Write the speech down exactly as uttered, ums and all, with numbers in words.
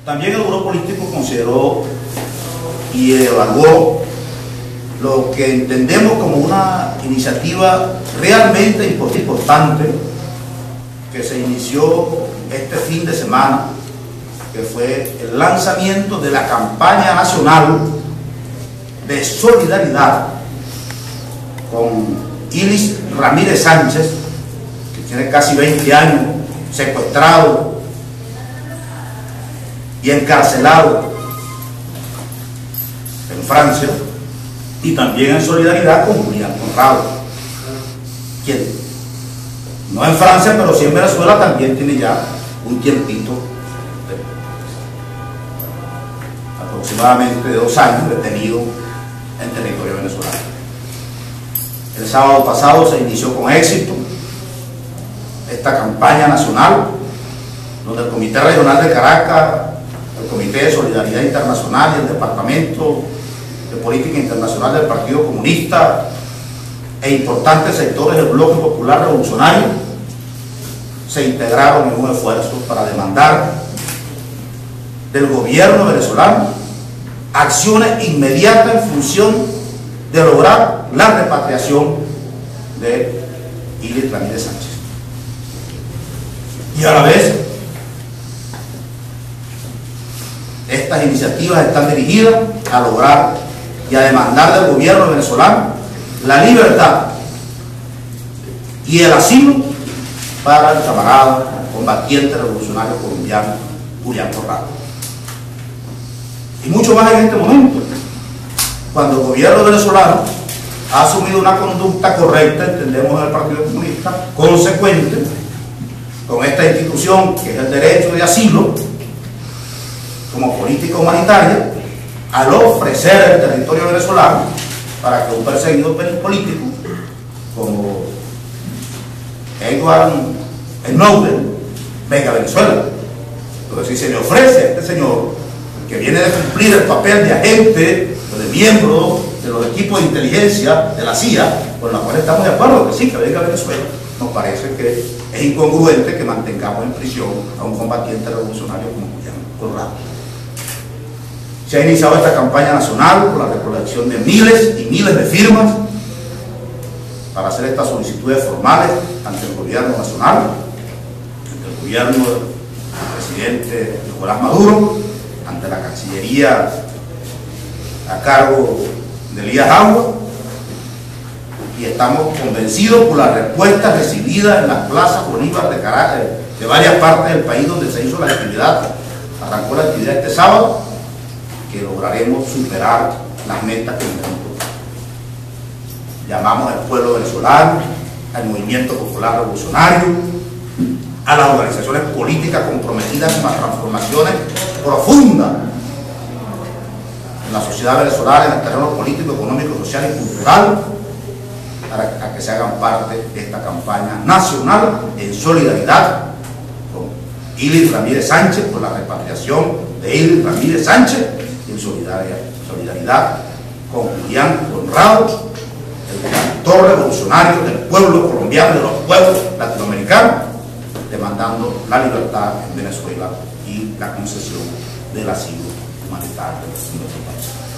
También el Buró Político consideró y evaluó lo que entendemos como una iniciativa realmente importante que se inició este fin de semana, que fue el lanzamiento de la campaña nacional de solidaridad con Ilis Ramírez Sánchez, que tiene casi veinte años secuestrado y encarcelado en Francia, y también en solidaridad con Julián Conrado, quien no en Francia, pero sí en Venezuela también tiene ya un tiempito, de, aproximadamente de dos años detenido en territorio venezolano. El sábado pasado se inició con éxito esta campaña nacional, donde el Comité Regional de Caracas, el Comité de Solidaridad Internacional y el Departamento de Política Internacional del Partido Comunista e importantes sectores del Bloque Popular Revolucionario se integraron en un esfuerzo para demandar del gobierno venezolano acciones inmediatas en función de lograr la repatriación de Ilis Ramírez Sánchez. Y a la vez, estas iniciativas están dirigidas a lograr y a demandar del gobierno venezolano la libertad y el asilo para el camarada combatiente revolucionario colombiano Julián Conrado. Y mucho más en este momento, cuando el gobierno venezolano ha asumido una conducta correcta, entendemos en el Partido Comunista, consecuente con esta institución que es el derecho de asilo como política humanitaria, al ofrecer el territorio venezolano para que un perseguido político como Edward Snowden venga a Venezuela. Entonces, si se le ofrece a este señor, que viene de cumplir el papel de agente o de miembro de los equipos de inteligencia de la C I A, con la cual estamos de acuerdo que sí, que venga a Venezuela, nos parece que es incongruente que mantengamos en prisión a un combatiente revolucionario como Julián Conrado. Se ha iniciado esta campaña nacional con la recolección de miles y miles de firmas para hacer estas solicitudes formales ante el gobierno nacional, ante el gobierno del presidente Nicolás Maduro, ante la Cancillería a cargo de Elías Agua, y estamos convencidos por las respuestas recibidas en las plazas Bolívar de Caracas, de varias partes del país donde se hizo la actividad, arrancó la actividad este sábado, que lograremos superar las metas que nos hemos puesto. Llamamos al pueblo venezolano, al movimiento popular revolucionario, a las organizaciones políticas comprometidas con las transformaciones profundas en la sociedad venezolana, en el terreno político, económico, social y cultural, para que se hagan parte de esta campaña nacional en solidaridad con Ilis Ramírez Sánchez, por la repatriación de Ilis Ramírez Sánchez, y en solidaridad, solidaridad con Julián Conrado, el actor revolucionario del pueblo colombiano y de los pueblos latinoamericanos, demandando la libertad en Venezuela y la concesión del asilo humanitario en nuestro país.